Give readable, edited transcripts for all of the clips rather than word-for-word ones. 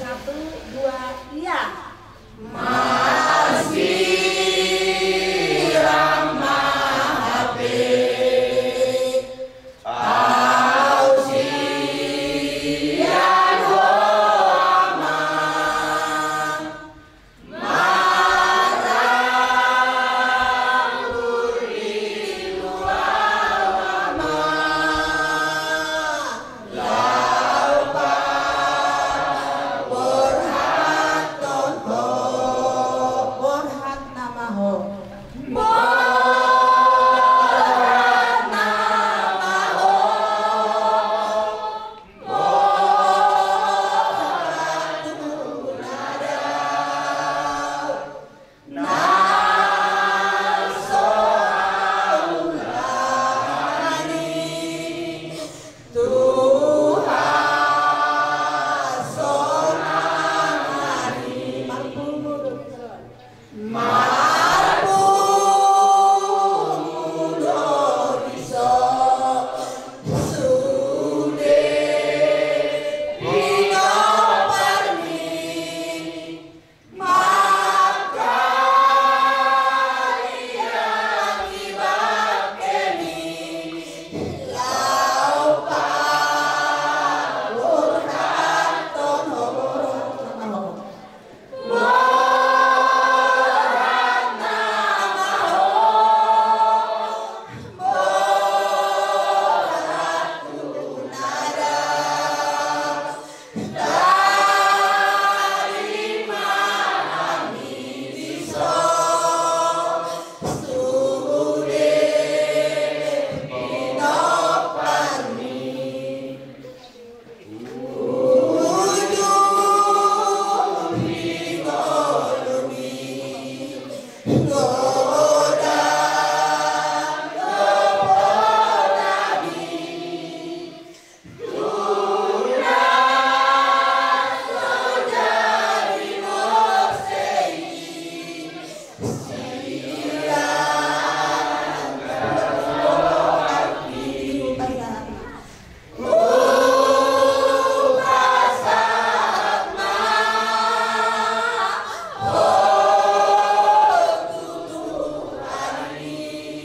Satu, dua, iya. Masih ramah HP Ausian Homa Marang Uri Luama Laupa Borhaton Ho Borhat namaho. Borhat namaho Borhat tunadau Naso aulani Tuhan sonamani Marpudo bisa sude inoparni maka yang ibakeni laupa burhaton Namaho. Borhat namaho Borhat tunadau dari mahami bisa sude inoparni ujung hingolumi goda gopodani tunas sojari mosei siang berhati Upasatma Tutuhani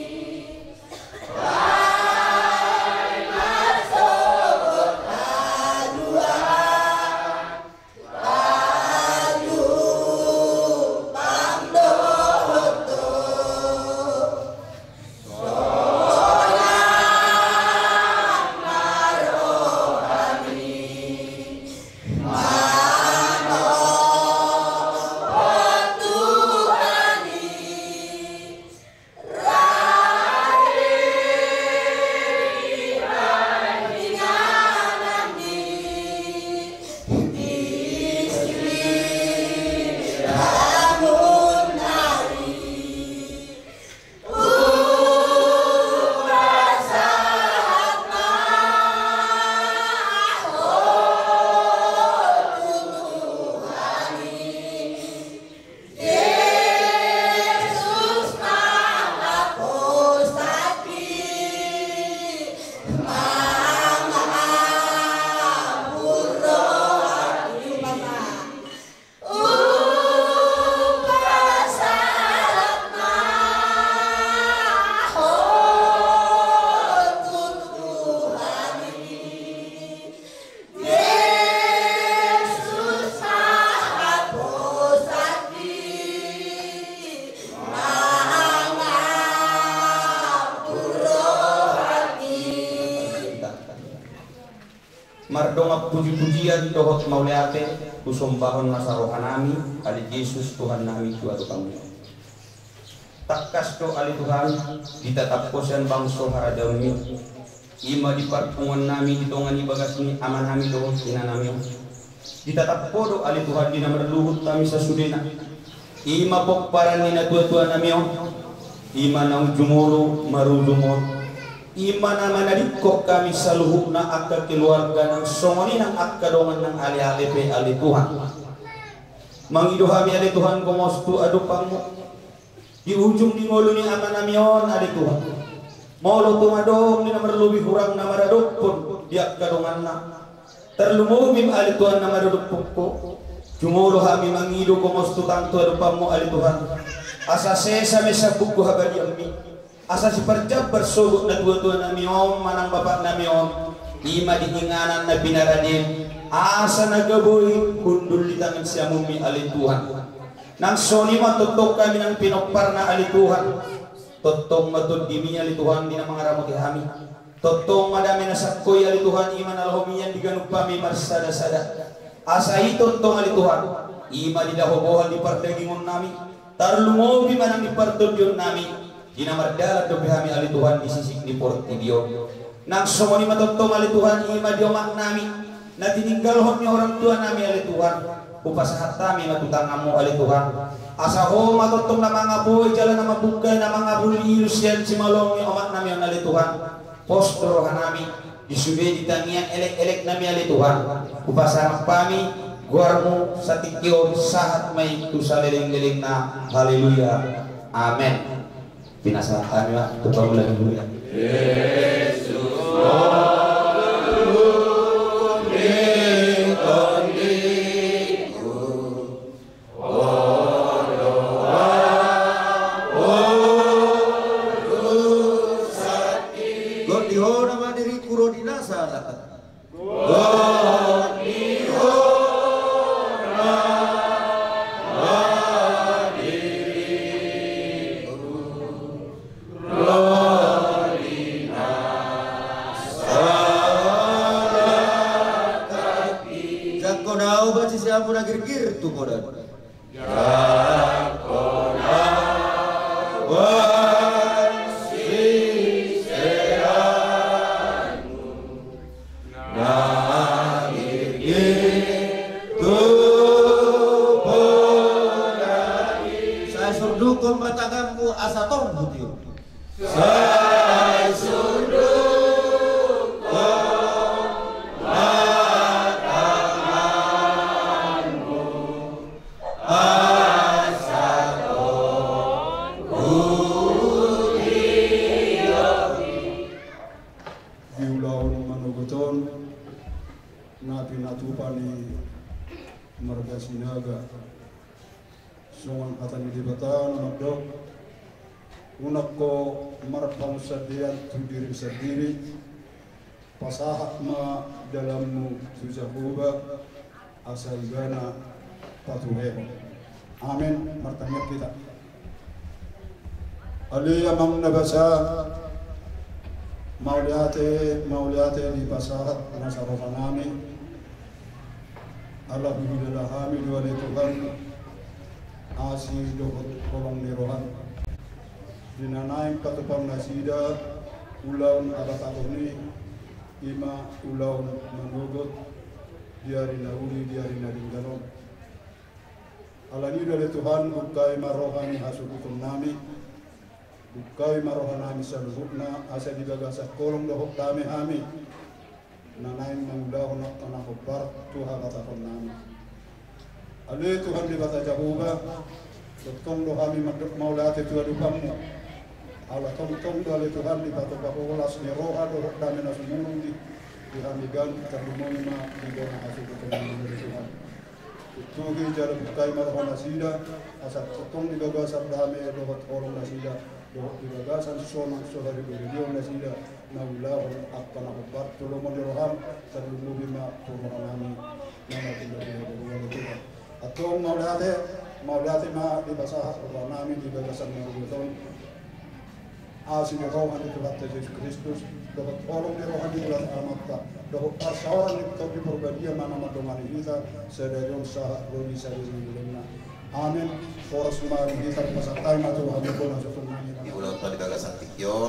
Pai masuk aduan Padu pamdoto Solang marohani Mano Tuhan Rahiranginanani Istri Ramunari Upasatma Tutuhani Yesus Mahapostati Mangapuro hati Upasatma Tutuhani Yesus Mahapostati Mangapuro hati Mardongak puji-pujian dohot mauliate kusumbahon nasarohanami ali Yesus Tuhan nami Tuhan kami. Takkas do ali Tuhan ditatapkosan bangso haradauni ima di parpungan nami hitungan ibagas ni aman nami dohot ina nami ditatapko do ali Tuhan di namar luhut kami sasudena ima pokparan ni na tua-tua nami ima nang jumuro marulumot Ima nama nadikok kami saluhuk na akka keluarga ng songoni ng akka dongan ng ali-ali pe ali Tuhan. Mangiduhami ali Tuhan kumostu adupang mo. Di ujung di ngolo ni ama namion ali Tuhan. Molo tumadong ni namarlubi hurang na maradukpon di akka dongan na. Terlumubim ali Tuhan na maradukpon ko. Cumulo kami mangido kumusto tanto adupamu ali Tuhan. Asa sesame sa buku habari ammi. Asa si perjab bersugut na tua-tua namiom manang bapak namiom. Ima diinganan na binaradin. Asa nagaboy kundul di tangan si amumi ali Tuhan. Nang soni matutok kami ng pinokpar na ali Tuhan. Totong matod dimi ali Tuhan di na mga ramot kami. Totong madami na sakoy ali Tuhan iman alhomiyan di ganug pami marsada-sada. Asa ito tong ali Tuhan. Ima di dahobohan di pardagingon nami. Tarlumobi man ang ipardodyon nami. Di na mardalat do kami ali Tuhan di sisik ni Portibio. Nang sumoni matotong ali Tuhan ima di omak nami. Na tininggalhon ni orang tua nami ali Tuhan. Upasahat kami matutangamu ali Tuhan. Asa ho matotong na mga boy jalan na mabukay na mga bulilos yan si malong ni omak nami ali Tuhan. Postro nami. Disubay ditangian elek-elek nami ali Tuhan. Upasahat kami guarmu sa tikyo sahat may tusaliling-liling na haleluya. Amen. Pinasahan kami wa tupang haleluya. Yesus pasahat ma dalammu sujahuba asal gana patuhe. Amin. Martanya kita aliyah mang nabasa mauliate di pasahat nasarohanami Allah bidalahami dua Tuhan asih dohot kolong nirohan dinanaim katupang nasida ulaun abat-aboni ima ulaun manugot diari nauli diari nadinggalon alani dari Tuhan bukai marohani hasukukum nami bukai marohanami saluhukna asa digagasah kolong dohok dame hami nanain mangudahon tanah kobar Tuhan katakon nami alai Tuhan di bata jahuba totong dohami maulate Tuhan dukamu ala tong dale Tuhan di batu bakolas ni roha do dame na sumulung di hamigan terlumoni ma di dona hasil keterangan dari Tuhan itu ge jara bukai marhona sida asa tong di gagasan dame do orang nasida do di gagasan sona sohari do dio nasida na ulah akana obat tulumon di roham terlumoni ma purmanami nama tidak ada Tuhan atong maulate ma di basah nami di gagasan maulton asin rohan di Tuhan Yesus Kristus dapat tolong di rohan di bulan Al-Makkah dapat persoalan di topi perbadian mana madomani kita sedayong sah roni sadina amin foras mari kita pasatai ma Tuhan ko na sa nami di ulang tahun gagasan tikyon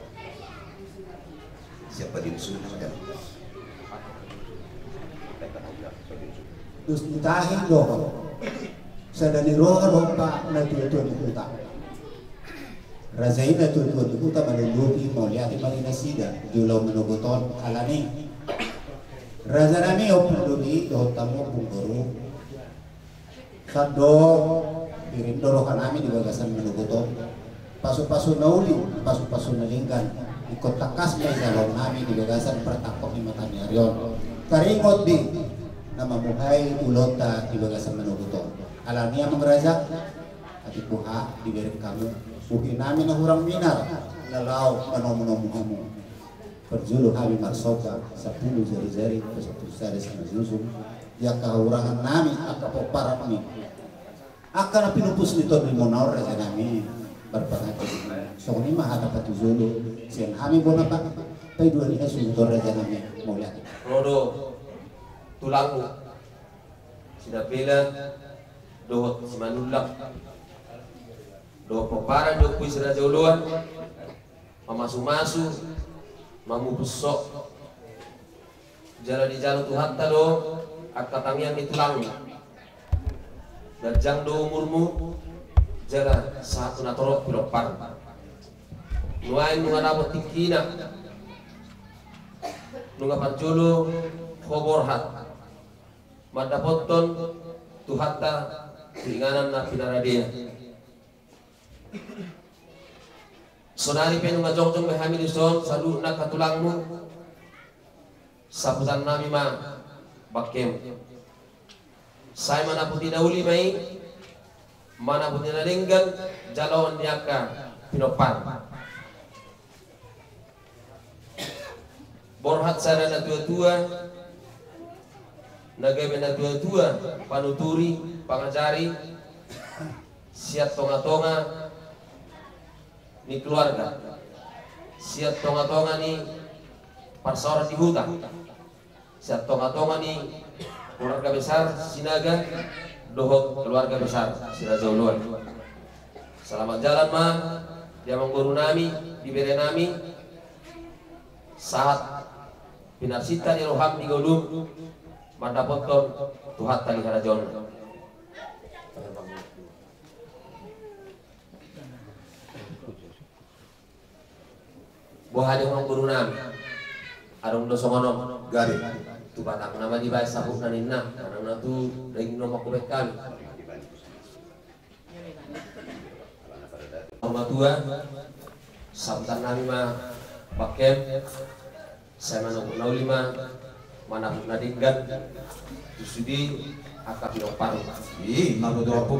siapa di usul kan dus ditahin doh sadani rohan hompa na tuan kita Razaina tuan kita malulupi mauliati malinasida julau menuguton alani Razanami opulubi doh tamu bungkuru sado pirim dorokan kami di gagasan menuguton pasu-pasu nauli pasu-pasu nalingkan ikut takas may salong nami di gagasan pertakok ni Matanyarion karingot di nama muhai ulota di bagasan manuguton. Alani amang raja ati puha diberi kamu. Buki nami na hurang minar lalau manomu kamu. Perjulu habi marsoka 10 jari-jari satu sari sana susum. Ya kaurangan nami akapo para kami. Akan pinupus nito di monaur raja nami berpengaruh. So ni mah ada patuzulu. Sian kami bona pak. Pai dua ni asuntor raja nami mau lihat. Rodo tulangku sida pela dohot simanulak do peparan do kuis raja uluan mamasu-masu mamupusok jalan di jalan Tuhan do akatangian di tulang dajang do umurmu jalan satu natorok pilopar nuain nunganapot tikina nunga parjolo khoborhat madapoton tuhatta keinganan na pinaradia sonari pe nunga jongjong me hamil son salu na katulangmu sabutan nami ma bakem sai mana puti dauli mai mana puti nadenggal jalon diaka pinopan borhat sana na tua-tua nagabe na tua-tua panuturi pangajari siat tonga-tonga ni keluarga siat tonga-tonga ni parsora di hutan siat tonga-tonga ni keluarga besar sinaga dohok keluarga besar Siraja Uluan. Selamat jalan ma dia mengguru nami diberi nami saat pinarsita ni roham di golum mandapoton tuhat tali harajon buah ada orang berunan arung dosongonom Gari. tu batang nama di bahasa sabuk naninna karena tu lagi nomor kubek kami nomor tua sabtan nami mah pakem saya mana lima mana nadinggan tusudi akap pinopar Ih, naruto apa?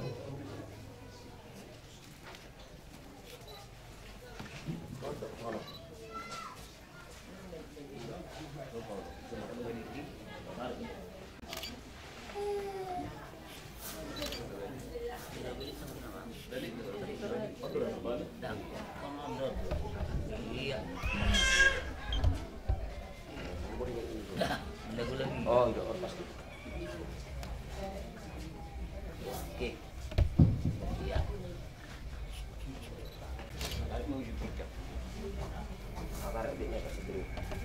oh iya pasti oke iya kabar adiknya kasih dulu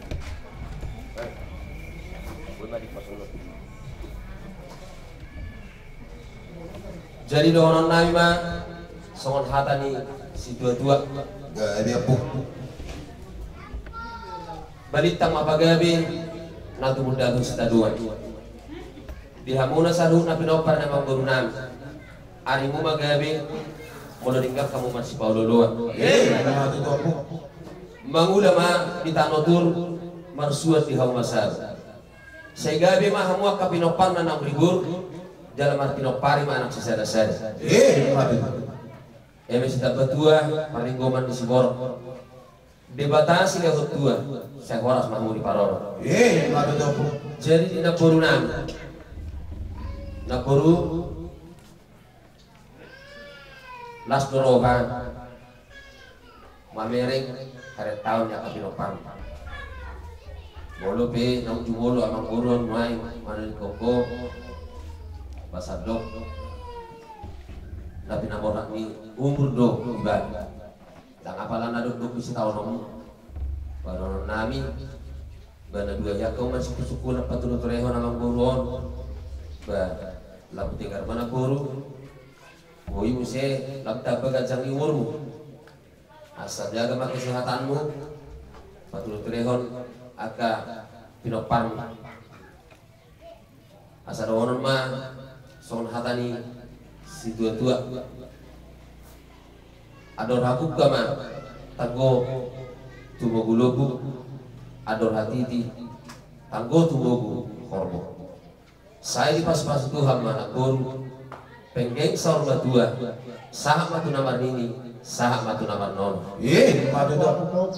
jadi dohonon nami mah songon hatani si tua-tua Gari apa? balitang mapagabi natu muda tu setaduan dihamuna saru na pinopar na mangguru nami arimu magabi mula tinggal kamu masih paululuan Naruto apa? mangulama di tanotur marsuat di hawa masar saya gabi mah hamuak kapinopar na nang ribur jalan martinopari mah anak sisada-sada Naruto. Emes dapat tua paringgoman di Sibor debatasi lewat tua saya horas mahmud di Paroro Naruto apa? jadi di Napuru nami Napuru las dorohan mamereng karet tahun ya kapinopar bolo pe nang jumolo amang buron mai manen koko basadok tapi namorak ni umur do ibadah dan apalan ada 20 tahun om baru nami bana dua ya kau masih suku na patulot reho namang buron ba labu tigar mana buru boy mo se labta bagajang iumurmu asal jaga mak kesehatanmu patulot rehon aka pinopan asal donon ma son hatani si tua-tua ador hakuk kama tanggo tumogulubu ador hatiti tanggo tumogu korbo Saya di pas-pas Tuhan mana guru penggeng sor matua sahak matu namar nini sahak matu namar non. Madu do.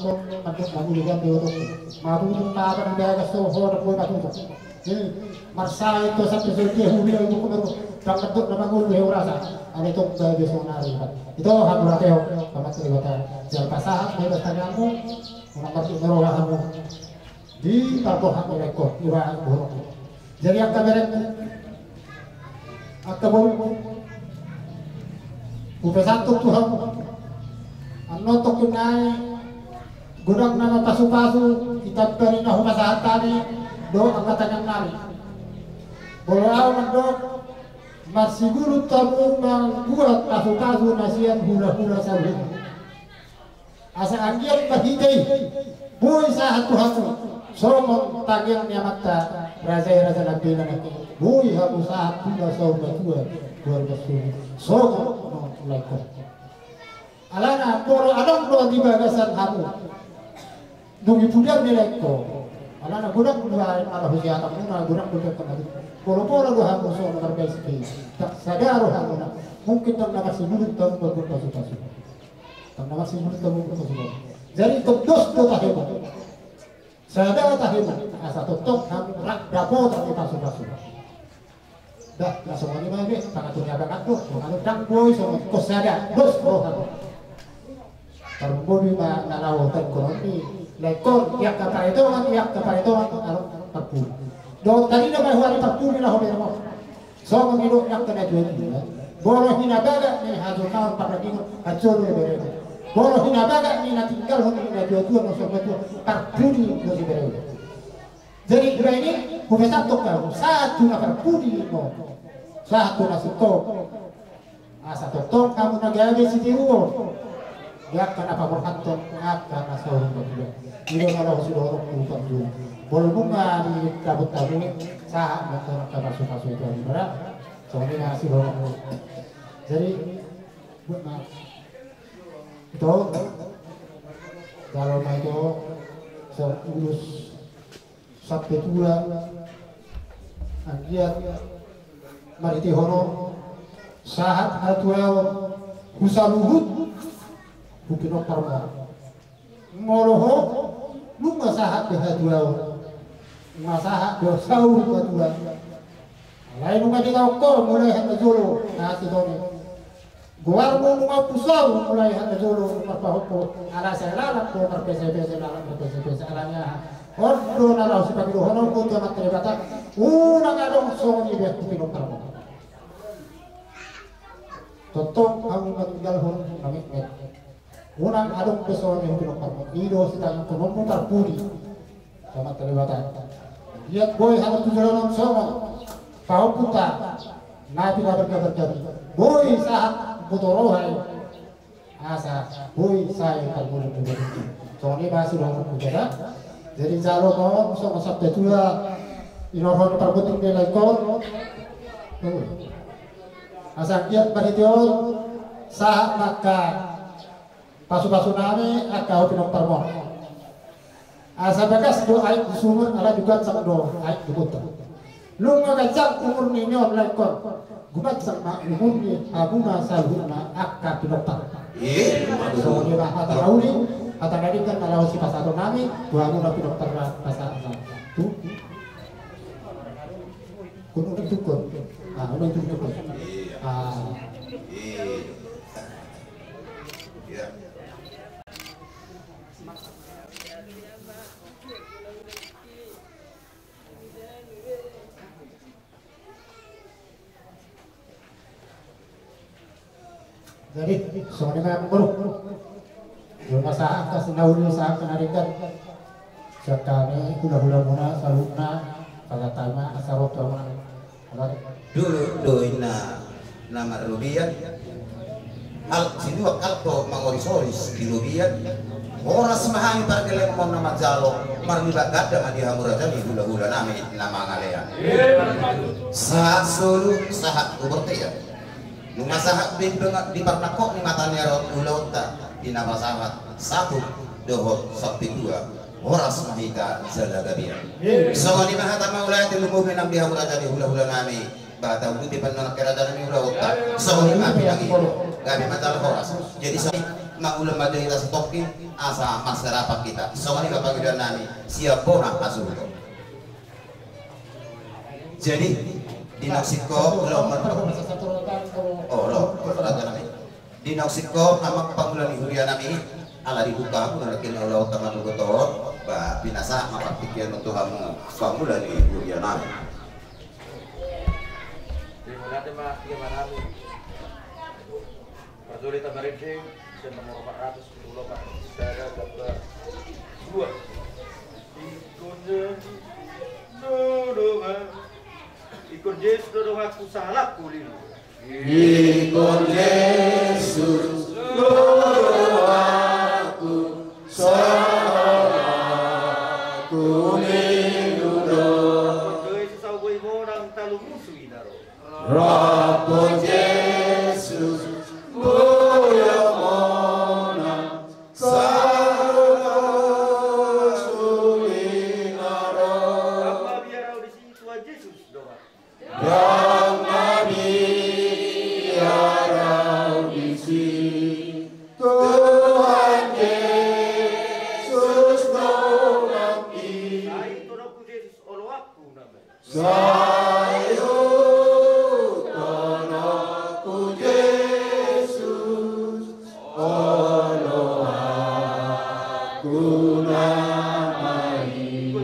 Marsai itu satu segi hulu itu baru terbentuk nama guru rasa. Ada itu bagi sonari. Itu hak berateo sama cerita. Jangan pasah di bastaanmu orang masuk merowahamu di tapo hak mereka iwa buruk. Jadi yang kamera akabul upesantuk Tuhan anotok kunai gudang nama pasu-pasu kita beri nahu masahat tadi do angkatan yang nari bolau mendok masih guru tamu membuat pasu-pasu nasian hula-hula sawit asa angian bahidai boy sahat Tuhan somong tagian nyamata raja nabi nanti boy habu sahat hula sawit tua berbesul somong lekor alana poro adong do di bagasan hamu dungi pudian meleko alana gudak dua ala husiata muna gudak gudak kemari poro do hamu so terbaik tak sadar hamu mungkin tak nak sebelum tahun berpasu-pasu tak nak sebelum tahun berpasu-pasu jadi kedos do tahimu sadar tahimu asa totok hamu rak dapo tak pasu-pasu dah semuanya mah sangat punya banget tuh kalau dak boy sama kosada dos hamu terbudi na lawatan koroni lekor tiap kata itu alok terpul do tadi na bahwa terpul na hobe mo so mengido yak kena jual boro hinabaga ni hajur kawan paragino hajur bere boro hinabaga ni na tinggal hobe na jual no so betul terpudi do si bere jadi dua ini hobe satu kau satu na terpudi mo satu na sito asa totok kamu nagabe si tiruo ya kenapa berkantor karena seorang berdua ini kalau sudah orang berubah dulu boleh di kabut-kabut saat motor kasus-kasus itu di barat soalnya masih orang jadi buat itu kalau itu seurus sampai tua anjiat mariti honor saat atuel husaluhut bukin parma moloho lu masahat behadua masahat dosau bedua lain nunga dikau mulai handa jolo nasi doni guar mo nunga pusau mulai handa jolo marpahopo ala selalak do marpese-pese lalak marpese-pese alanya ordo nalau si pamilu honor ko tiamat teribata unang adong songi beh bukin parma totok kamu meninggal hon nangit unang adong pesone hubino parmo ido sidang konompo tarpudi sama terlibatan lihat boy harus tujuan somo pau puta nabi berkabar boy saat butorohai asa boy saya kalbul berhenti soni masih orang pujara jadi jalo kau sama sabda tua inohon perbutin belakon asa kiat berhentiol saat maka pasu-pasu nami akau pinok parmon asa bagas do aik di sumur ala juga sak do aik di kota lu ngagajak umur ninyon lekor gumat sama umur ni abuna salhuna akka pinok par so ni ba hata rauli hata nadi kan kalau si pasado nami buamu na pinok par pasado tu kuno itu kok udah itu kok jadi soalnya memang buruk rumah sahak kasih nauli sahak kenarikan sekali hula-hula muna saluna pada tanya asarot taman Dulu ina nama rubian al sini wakal to mangorisoris di rubian orang semahami parkele mau nama jalo marmi bagada madi hamuraja di hula-hula nama ngalean sahat solo sahat ubertia Numa sahat di parnakok ni matanya ulauta di nama sahat satu doho sakti dua Horas mahita salagabiya. So ni mahata maulay tilumuhin ang biha mula dari hula-hula nami. Bata udah di panak kerada nami hula utak. So ni mapi lagi. Gabi matal horas. Jadi so maulam madai tas tokin asa masyarakat kita. So ni kapagidan nami siap bona asuh. Jadi dinaksiko lo oh lo kerada nami. Dinaksiko nama panggulan ihuria nami ala dibuka mungkin Allah tangan gotor ba binasa mapaktikian untuk kamu panggulan ihuria nami. Dimulai mah gimana nih? Perduli tamarinding nomor 410 Pak. Saya dapat 2. Ikon Yesus dodo aku salah kulin. Ikon Yesus dodo aku salah kulin dodo. Doi sesau boy monang talu musuh idaro. Rapon Yesus boya monang salah kulin dodo. Apa biar di situ aja Yesus doa. Yang nabi arau di sini Tuhan Yesus nolaki Itu aku Yesus olo aku namanya. Sayu tonaku Yesus olo aku namai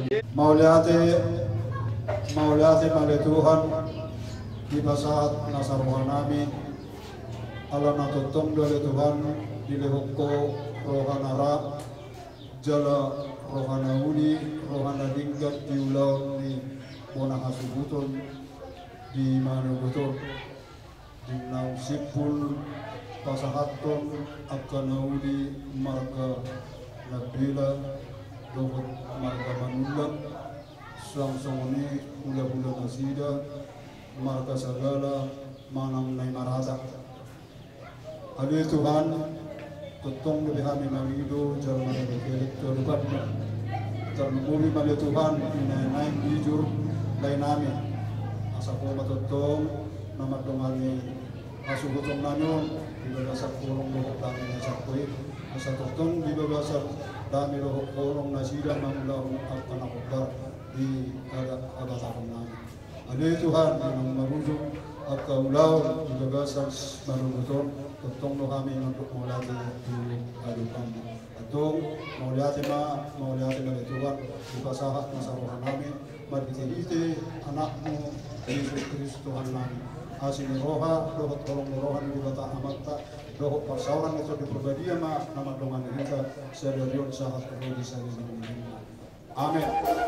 Mauliati male Tuhan di saat nasaruhan nami ala natutong dole Tuhan di lehoko rohanara jala rohana uli rohana dinggat di ulau ni bonang asubuton di mana betul di nau sipul pasahaton akan uli marga nabila dohot marga manulang langsung ini ula-ula nasida marga segala manang nai marasa Hadi Tuhan tutong lebih kami mangido jalan lebih terdekat terlebih pada Tuhan naik jujur lain nami asa ko matutong nama dongani asu gotong nanyon di bawah kurung lohok kami nasakoi asa tutong di bawah dami lohok kurung nasida mangulang akan akbar di ada tahun nami. Ada Tuhan yang merujuk atau ulau di gagasan manusia tutong lo kami untuk melatih di kehidupan. Atau melatih dari Tuhan buka sahat masalah kami. Mari kita anakmu Yesus Kristus Tuhan kami. Asin roha, dohot tolong rohan di bata amata, dohot persoalan itu di pribadi nama dongan kita sedarion sahat perlu disayang ini. Amin.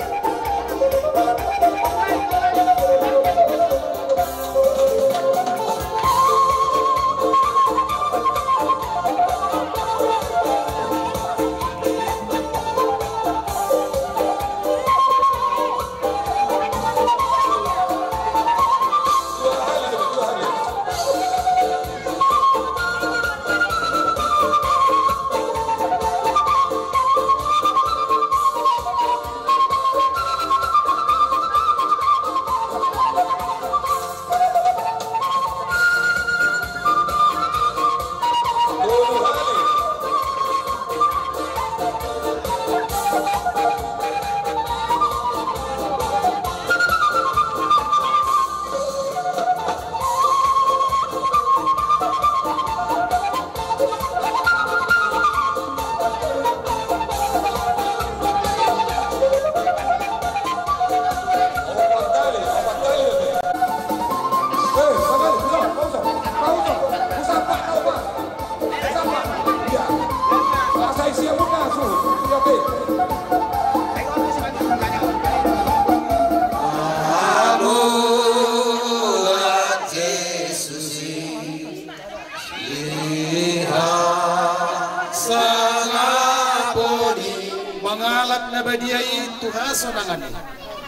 Mangalak na ba diya ito hasonangan ni?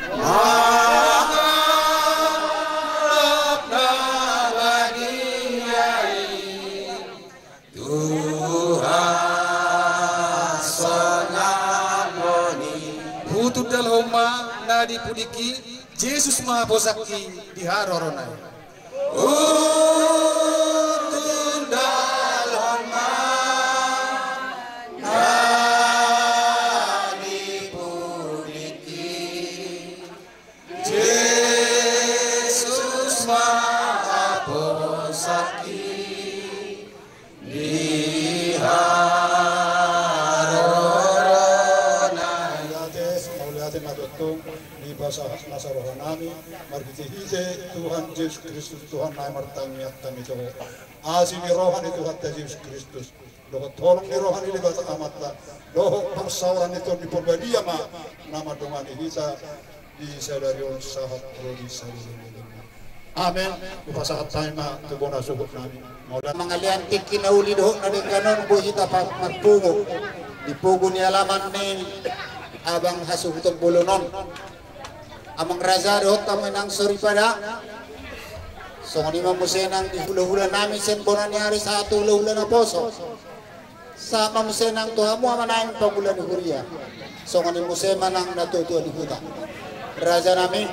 Mangalak na ba diya ito hasonangan ni? nadi pudiki Yesus mahaposaki di haroronai. Nasa rohanami margitihite Tuhan Yesus Kristus Tuhan na martangiat kami to asi ni rohani Tuhan Yesus Kristus doho tolong ni rohani ni bata amatla doho persauran itu di perbadia ma nama dongan hita di sadarion sahat prodi sadarion. Amen. Upasahat tayo ma tubona subok nami. Mangalian tiki na uli doho na din ganon buhita pa magpugo dipugo ni alaman ni abang hasugutong bulunon. Amang raja dohot kami nang sorry pada so ni mamusenang di hula-hula namin sen bonan ni hari satu hula-hula na poso sa mamusenang tuhamu amanayin pagulan ni Huria so ni musema nang natutuwa di huta raja namin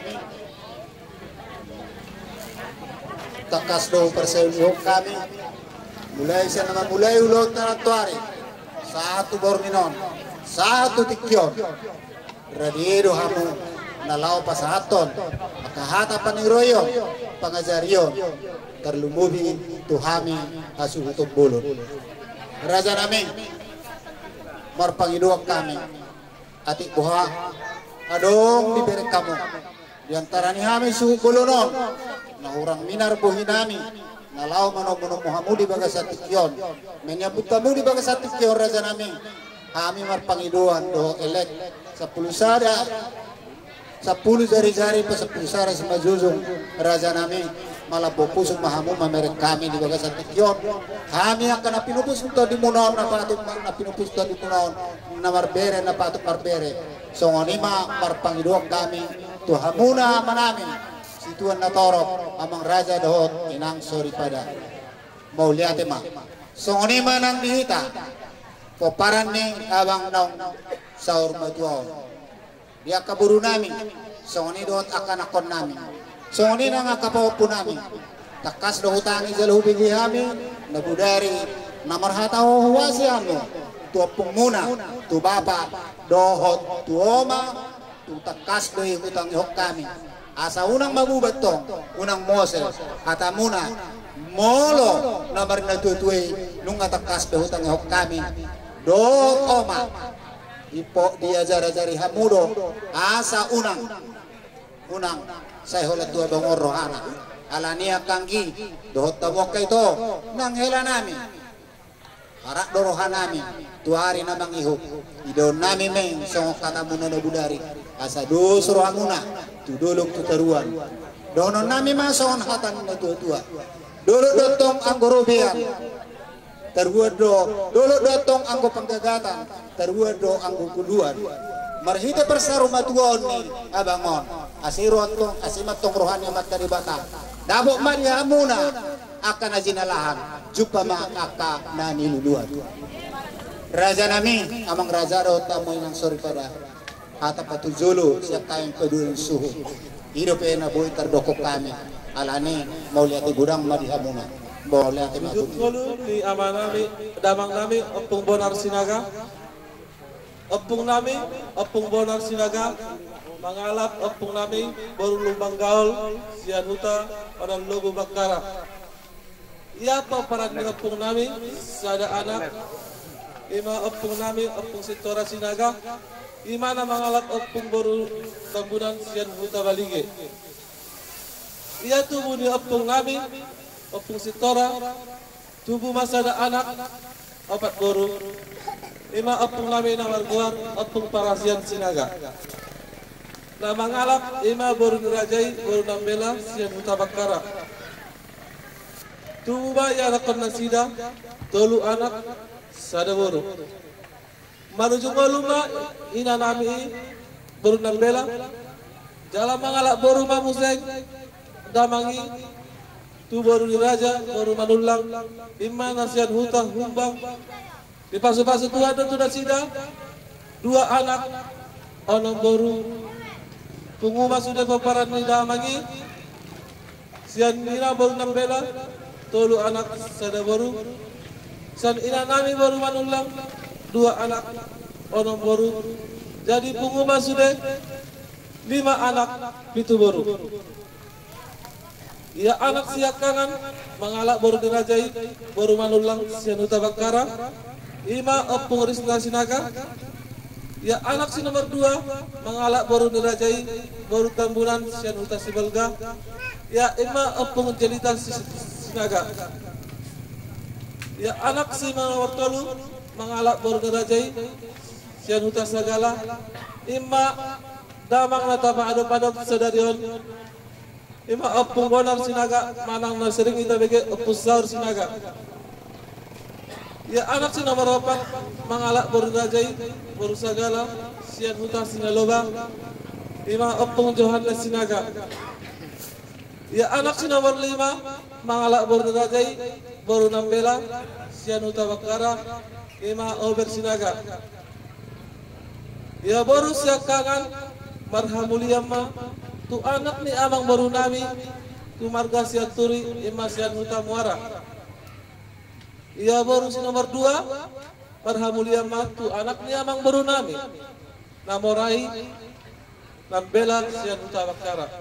takas do persewihok kami mulai sa naman mulai ulot na natuari satu borminon satu tikyon radiero hamu nalau pasahaton makahatapan ni royo pangajarion terlumubi tuhami hasuhutog bulon raja namin marpangiduak kami atik buha adong diberi kamu diantara ni kami suhu bulunon na urang minar buhi nami nalau manomuno muhamudi bagasatikyon menyambut kamu di bagasatikyon raja namin kami marpangiduan doh elek 10 sada 10 jari-jari pa 10 sara sa majujong raja namin malabopusong mahamu mamerek kami di bagas atikyon kami akan napinupus ito di munaon na patok napinupus ito di munaon na marbere na patok marbere so ngonima marpangiduak kami tuhamuna manami situan na torok amang raja dohot inang sorry pada mauliate ma so ngonima nang dihita poparan ni abang naong saur matuaw dia kaburu namin so ni doot akan akon namin so ni nga kapawapo namin takas do hutangi jalubig kami nabudari namarhata ho huwasi ano tuwapong muna tu baba dohot tu oma tu takas do hutang ihok kami asa unang mabubat tong unang Moses kata muna molo namar natutuwi nung takas do hutang ihok kami dohot oma ipo dia jari-jari hamudo asa unang saya holat dua bangor rohana alania kanggi dohot tabok ito nang hela nami harak do rohanami tuari namang ihok idon nami meng song kata muna budari asa dos rohamuna tu dolok tu taruan donon nami masong hatan na tua dolok dotong anggorobian terbuat dolo dotong anggo penggagatan terbuat anggo kuduan marhita persaruma tuon ni abangon asiron tong asimat tong rohani amat dari bata dabok maria amuna akan ajinalahan jupa makaka nani luluan raja nami amang raja do tamoy nang sorry pada hata patujulu siap tayong pedulong suhu hidup na boy terdokok kami alani mau lihat gudang madihamuna boleh di amanami damang nami opung bonar sinaga opung nami opung bonar sinaga mangalap opung nami baru lumbang gaul sian huta pada logo bakara ia pa para opung nami sada anak ima opung nami opung sektora sinaga imana mangalap opung baru tambunan sian huta balige ia tubuh di opung nami opung sitora tubuh masa ada anak opat guru lima opung nami namar guar opung parasian sinaga na mangalap lima baru nirajai baru nambela sian huta bakara tubuh ba ya rakon nasida tolu anak sada boru manuju maluma ina nami baru nambela jalan mangalap baru mamuseng damangi tu baru diraja baru manulang imma nasihat huta humbang di pasu-pasu Tuhan dan sudah sida dua anak ono baru penguma sudah paparan ni damangi sian ina baru nambela tolu anak sada baru san ina nami baru manulang 2 anak ono baru jadi penguma sudah 5 anak pitu baru ia anak siak kanan mangalak baru dirajai baru manulang sian huta bakara 5 opung risna sinaga ya anak si nomor 2 mangalak baru dirajai baru tambunan sian huta sibelga ya 5 opung jelitan sinaga ya anak si nomor 3 mangalak baru dirajai sian huta sagala 5 damang natapa adop-adop sadarion 5 opung bonar sinaga manang na sering kita bege opus saur sinaga ya anak si nomor 4 mangalak baru dirajai baru sagala sian huta sinaloba 5 opung Johannes sinaga ya anak si nomor 5 mangalak baru dirajai baru nambela sian huta bakara 5 ober sinaga ya baru siak kangan marhamuliyamma tu anak ni amang baru nami tu marga sian turi 5 sian huta muara ya baru si nomor 2 marhamuliyamma tu anak ni amang baru nami namorai nambela sian huta bakara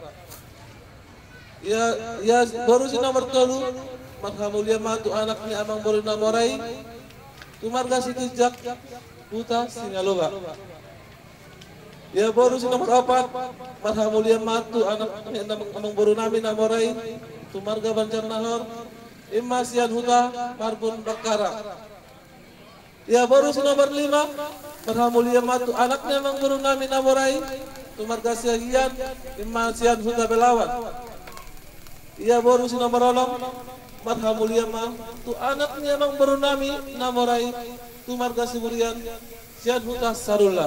ya baru si nomor 3 marhamuliyamma tu anak ni amang baru namorai tu marga si tijak huta sinaloba ya baru si nomor 4 marhamuliyamma tu anak ni amang baru nami namorai tu marga Banjar Nahor 5 sian huta marbun bakara ya baru si nomor 5 marhamuliyamma tu anak ni amang baru nami namorai tu marga siagian 5 sian huta belawan ya baru si nomor 6 marhamuliyamma tu anak ni amang baru nami namorai tu marga siburian sian huta sarula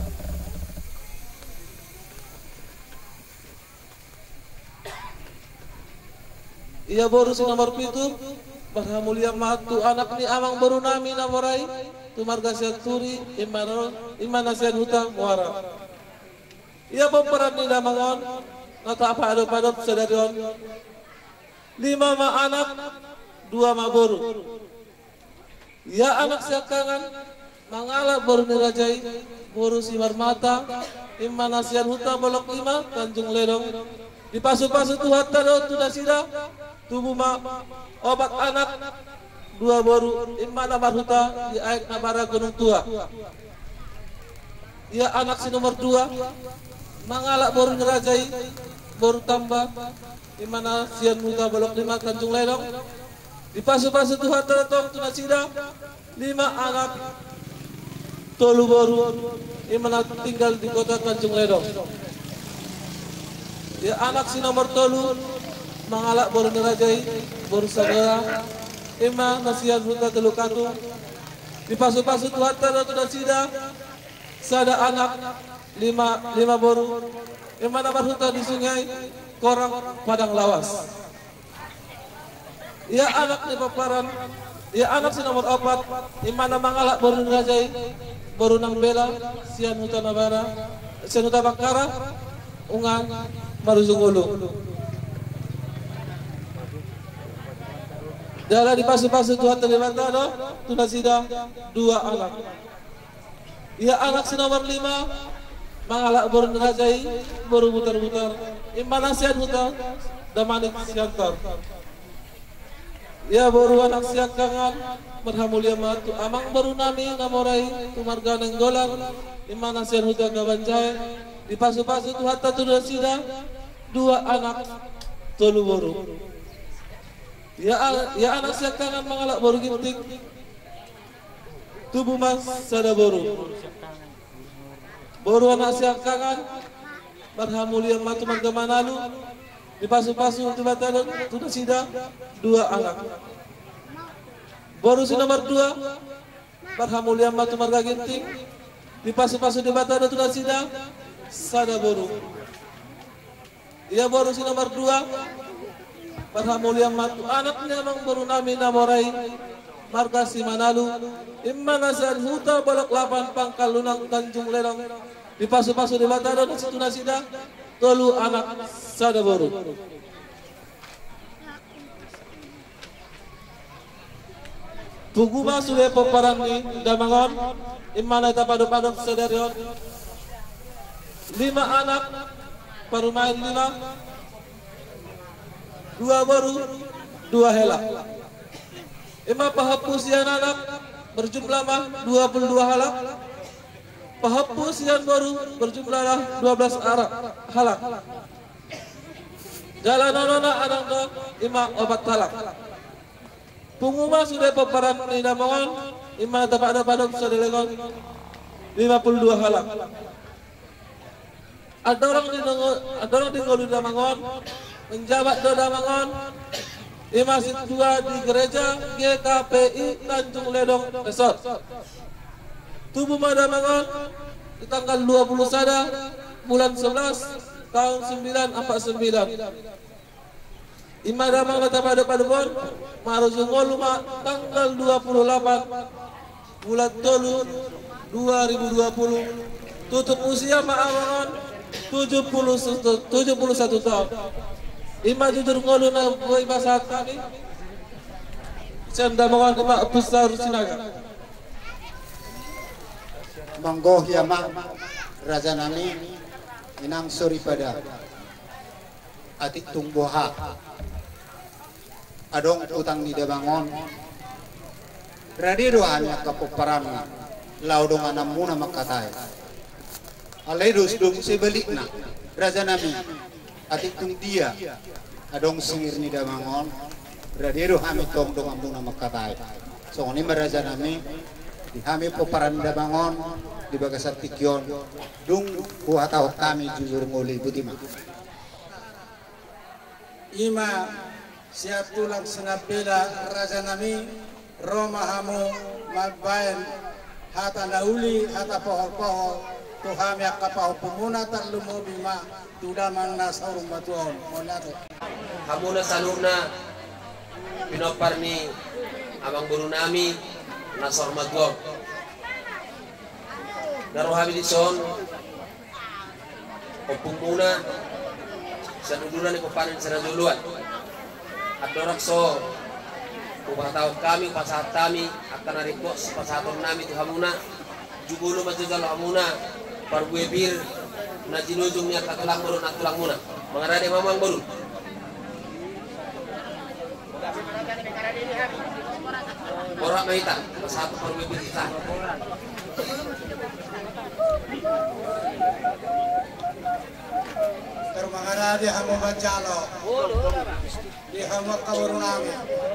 ia baru si nomor 7 marhamuliyamma tu anak ni amang baru nami namorai tu marga sian turi 5 sian huta muara ia pemeran ni damangon nata apa adop-adop sadarion 5 ma anak 2 ma baru ya anak siak kangan mangalak baru nirajai baru si marmata 5 nasian huta bolok 5 Tanjung Ledong di pasu-pasu Tuhan tado tudah sida tubuh ma obat anak 2 baru 5 nabar huta di aik nabara Gunung Tua ya anak si nomor 2 mangalak baru nirajai baru tambah 5 nasian huta bolok 5 Tanjung Ledong di pasu-pasu Tuhan tado tudah sida 5 anak tolu baru 5 tinggal di kota Tanjung Ledong ya anak si nomor 3 mangalak baru nirajai baru sagala 5 nasian huta telukatu di pasu-pasu Tuhan tado tudah sida sada anak 5 baru 5 nabar huta di sungai korang padang lawas ya anak ni paparan ya anak si nomor 4 imana mangalak baru nirajai baru nambela sian huta nabara sian huta bakara ungang maruzungulu dala di pasu-pasu Tuhan terlibat no tunas sida 2 anak ya anak si nomor 5 mangalak baru nirajai baru mutar-mutar imana sian huta damanik siantar ya baru anak siak kangan marhamuliyamma tu amang baru nami namorai tu marga nenggolang imana sian huta kabanjai di pasu-pasu tu hatta tu sida 2 anak tolu baru ya anak siak kangan mangalak baru gintik tubuh mas sada baru anak siak kangan marhamuliyamma tu marga Manalu di pasu-pasu tu batalo tu sida 2 anak baru si nomor 2 marhamuliyamma tu marga ginting di pasu-pasu di batalo tu sida sada baru ia baru si nomor 2 marhamuliyamma tu anaknya memang baru nami namorai marga si Manalu imana sian huta bolok 8 pangkal lunang Tanjung Ledong di pasu-pasu di batalo tu sida tolu anak sadaboru. Tuguma sudah peperan ni damangon imana ita padu-padu sederion 5 anak perumahan 5 2 baru 2 hela ima pahapusian anak berjumlah 22 halak pahapusian baru berjumlah 12 halak jalan anak ima 4 halak. Pengumuman sudah peperan di Damangon, imana tapak ada sudah dilegon 52 halak. Ada orang di Ngolu Damangon, menjabat di Damangon, masih 2 di gereja GKPI Tanjung Ledong Resort. Tubuh Damangon di tanggal 20 Sada bulan 11 tahun 949. Ima damang nata pada bon marujungol tanggal 28 bulan Tolu 2020 tutup usia maamangon 71 tahun. Ima jujur ngolu na boy basat kami sendamangan ima besar sinaga manggoh yamang raja nami inang suri pada atik tungboha adong utang di Damangon radi doanya kapoparan laudong anamuna makatai aledus dong sebalikna raja nami atik tung dia adong singir ni Damangon radi do hami tong dong amuna makatai so ini raja nami di hami poparan Damangon di bagasat tikyon dung kuatau kami jujur ngoli butima Ima siap tulang senapela raja nami Roma hamu magbayan hata nauli hata pohol-pohol tuhami akapaho pumuna tarlumo bima tudaman na saurum batuon monato hamuna saluna pinopar ni amang guru nami nasor magwag narohami di son opung muna sa duduran ni kupanin sa naduluan at dorang so upatawag kami upasahat kami akan nariko sa pasahaton namin ito hamuna jugulo majugal hamuna parbuebir na jinujung niya katulang baru na tulang muna mga rade mamang baru Borak mahita pasahaton parbuebir kita termangara di hamu bajalo di hamu kawarunami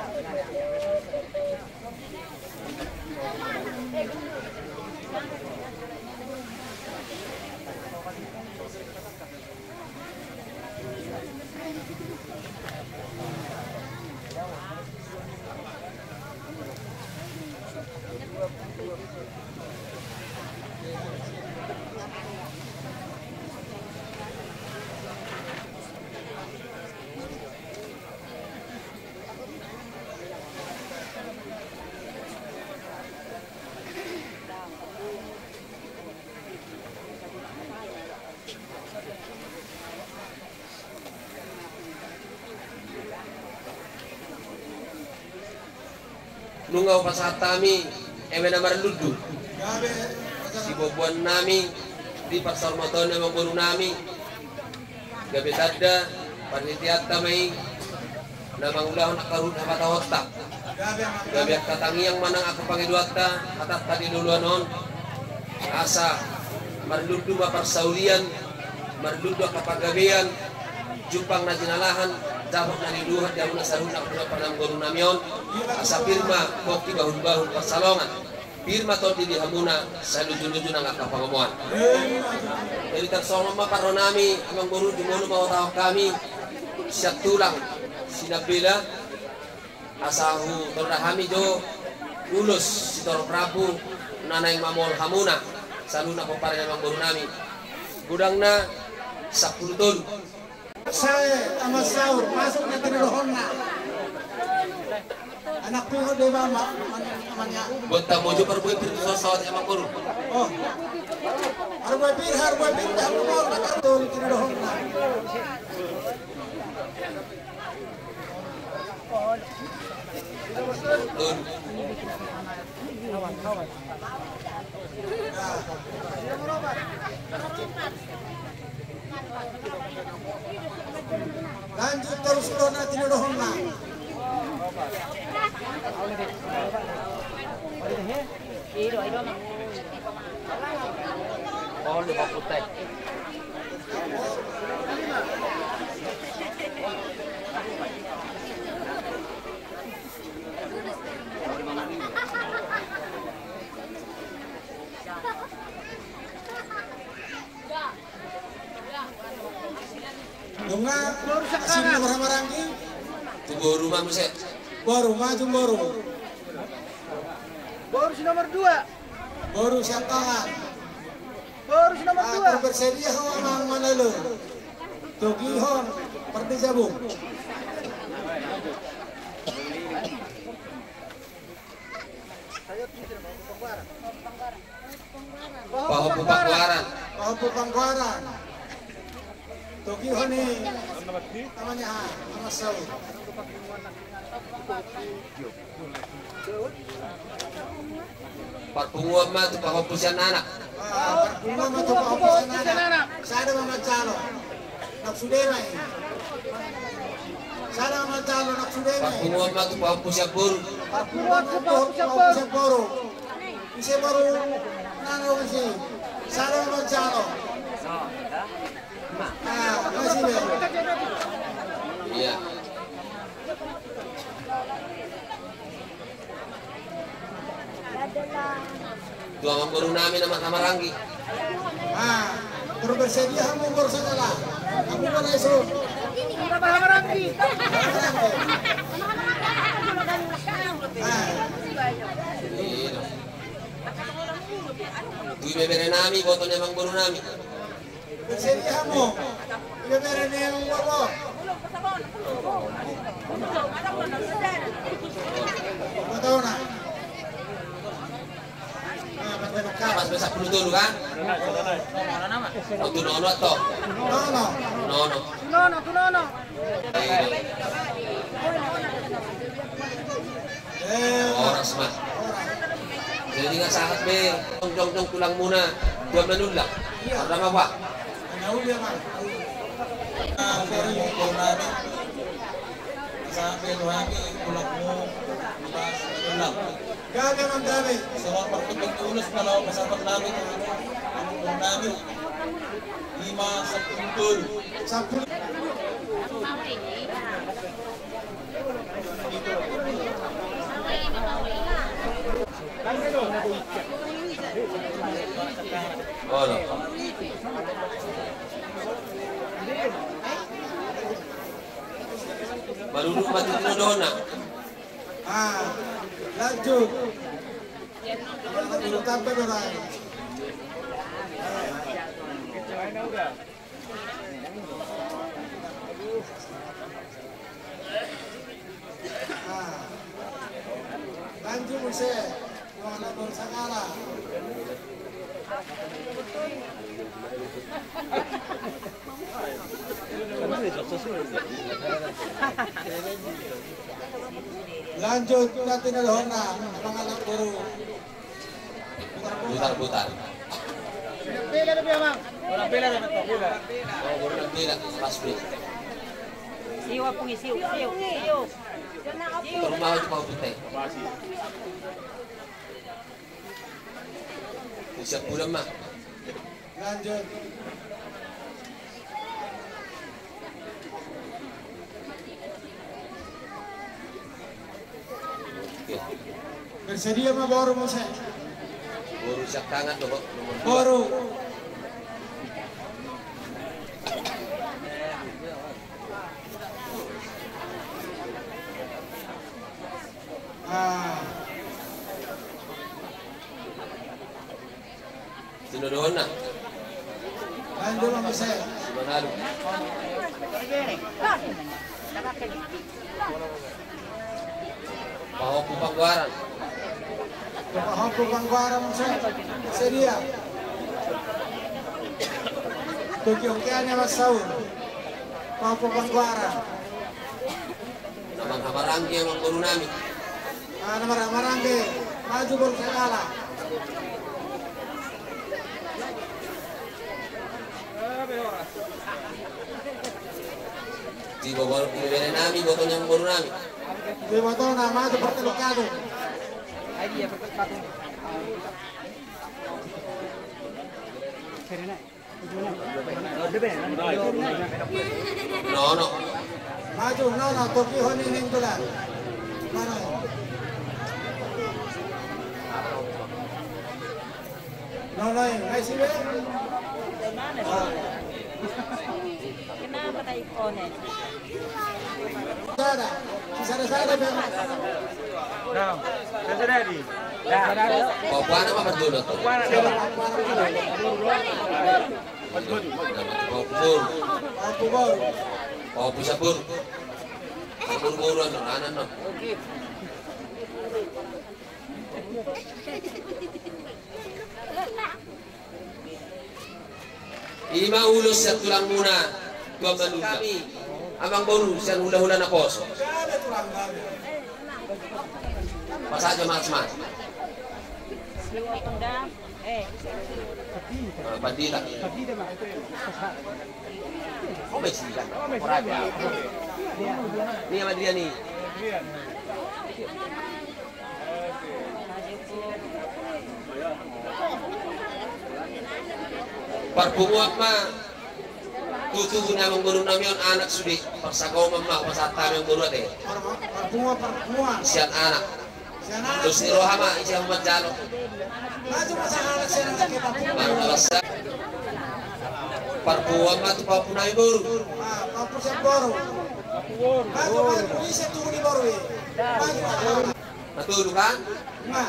nungaw pasahat kami ewe na marludu si bobuan nami di pasar motor na maburu nami gabi tadda panitiat kami na mangulah na karun na patawakta gabi at katangi ang manang ako pangiduakta atat tadi duluan on asa marludu maparsaulian marludu kapagabian jupang na jinalahan dapat na niluhat yang nasaruna kuna panang guru namion asa firma kokti bahun-bahun pasalongan firma to di hamuna sa luju-luju nang akapangamuan jadi tersongo maparon nami amang guru dimono mawataw kami siap tulang sinabila asahu tordahami jo ulus si Toro Prabu nanay mamol hamuna saluna ko para amang guru nami gudangna 10 ton saya sama sahur masuk ke terohona anak ko de mama amanya. Buat tamu jo perbuat sosok yang makuru. Oh. Harboy pir dah mo karton tinudohon na. Lanjut terus na tinudohon na. Pohon di Putih. Bunga, sini marang-maranggi. Tunggu rumah mesti. Boru, maju boru. Boru si nomor 2. Boru siap tangan. Boru si nomor 2. Bersedia ho amang manalo. Tugihon, parti jabung. Pangkuaran. Pangkuaran. Tugihon ni namanya Masau. Parpunguan mah tu pangkupusian anak. Parpunguan mah tu pangkupusian anak. Saya ada Mama Calo. Nak sudera ini. Saya ada Mama Calo nak sudera. Parpunguan mah tu pangkupusian boru. Parpunguan tu pangkupusian boru. Isi boru nano isi. Saya ada Mama Calo. Masih deh. Iya. Dua mangkuru namin nama Ranggi. Terus bersedia kamu bersegala. Kamu mana isu? Nama Ranggi. Dui bebere nami, botolnya mangkuru nami. Bersedia kamu. Bebere yang wawo. Betul nak. Mas besar dulu dulu kan? Untuk nono toh? Nono. Orang semua. Jadi nggak sangat be, jong tulang muna, dua menulak. Ada apa pak? Sampai lagi kulakmu pas ulang. Gagal ang dami. Sa mga pagtutulos na lang kasama namin ang namin 5 sa puntul. Sa Ano? Marunong ba dito doon na? Lanjut. Tambah orang. Lanjut Muse. Wana bersakara. Lanjut natin na doon na mga anak guru. Putar-putar. Pila na biya, Mang? Orang pila na ito. Oh, orang pila. Pas pila. Siwa pong isiw. Turumawa di Pau Putih. Siap pulang mah. Lanjut. Bersedia mah baru Muse. Baru siap tangan tuh, Baru. Tinuduhan na. Lanjut Mama Muse. Manalo. Pangguaran. Pahompo Pangguaran sedia. Tukiongkiannya Mas Saul. Pahompo Pangguaran. Namang Hamarangge Amang Boru Nami. Nama Hamarangge maju baru segala. Di bawah pilih nami, botol yang Boru Nami. Di botol nama itu pertelukado. No. Maju, no, toki honi ning tulan. Mana? No, ngai sibe. Kenapa tayo konen? Sada be. Nah, saya ready. Papuan apa berdulot? Papur. Papu sabur. Sabur-buruan no, anan no. Ima ulus sa tulang muna. Tuang manuga. Amang Boru siya hula-hula na poso. Pasaja mas-mas. Bandila. Oh, may silang. Ini yang Adrian nih. Parpumuak ma tutuh na Amang Boru namin anak sudi parsagaw mamma pasata yang Boru ate. Parpumuak. Sian anak. Terus ni Rohama isi Muhammad Jalo. Maju masalah siya ng kita. Marmalasa. Parpuak ma tu papu namin Boru. Papu siya Boru. Maju isi tuh ni Boru. Maju. Matulog kan? Ma.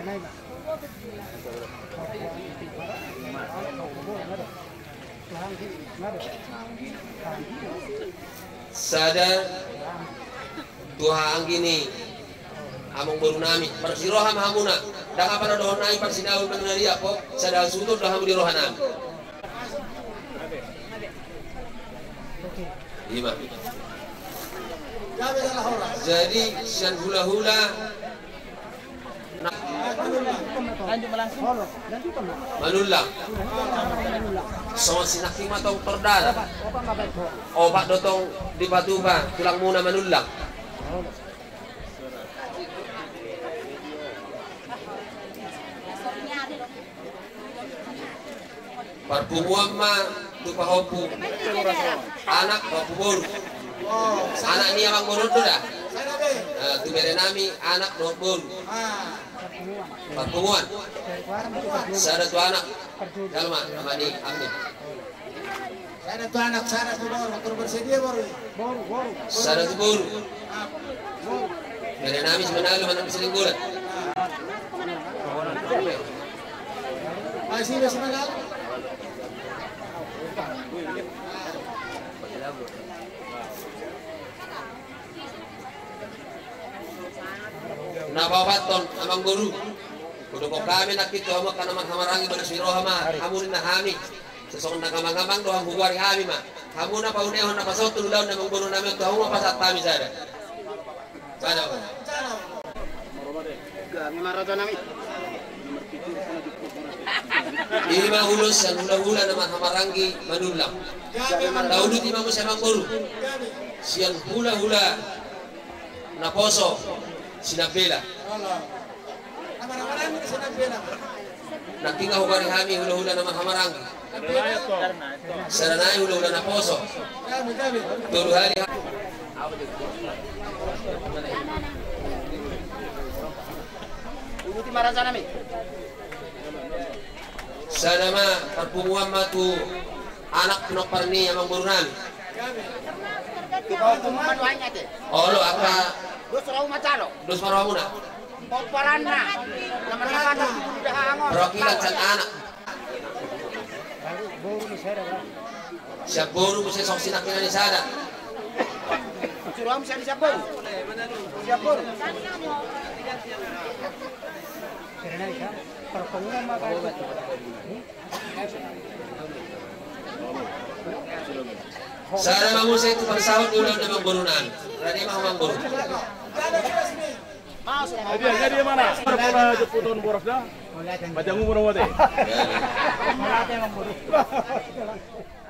Sada Tuhan gini Amang Boru nami persiroham hamuna dah apa dohon nai persinawul mengenali apa sada sutut dah hamu di rohanam lima. Jadi sian hula-hula manulang so sinaki matong tordala obat dotong di Batuba tulang muna manulang parpumuan ma tupa hopu anak Papu Boru anak ni Amang Boru tu dah tu bere nami anak Boru parpumuan sada tu anak dalma amani amin Sada tu anak sada tu Boru tur bersedia Boru sada tu Boru bere nami sebenarnya mana bisa lingkuran masih bisa mengal nabawaton Amang Boru kudu ko kami nakito hama kanamang hamarangi manasiro hama hamunin na hami sesong nakamang-kamang doang huwari hami ma hamuna paunehon na pasot tuludaw na Amang Boru namin to huma pasat kami sada sana ko lima hulus yang hula-hula nama hamarangi manulang daudut imam si Amang Boru siang hula-hula na poso sinabela nakinga hubari hami hula-hula naman hamarangi saranay hula-hula na poso tulu hari Ubuti marasa namin sana ma parpumuan ma tu anak pinokparni Amang Boru nami olo aka dos maraw muna Rokilan sang anak siap Boru bisa sok sinakin ni sana Suruh am siap pur. Siap pur. Sana bangun saya tukang sahut di ulang nama burunan. Rani mau mambur. Dia mana? Para jeputon boros dah. Bajangu murah mati.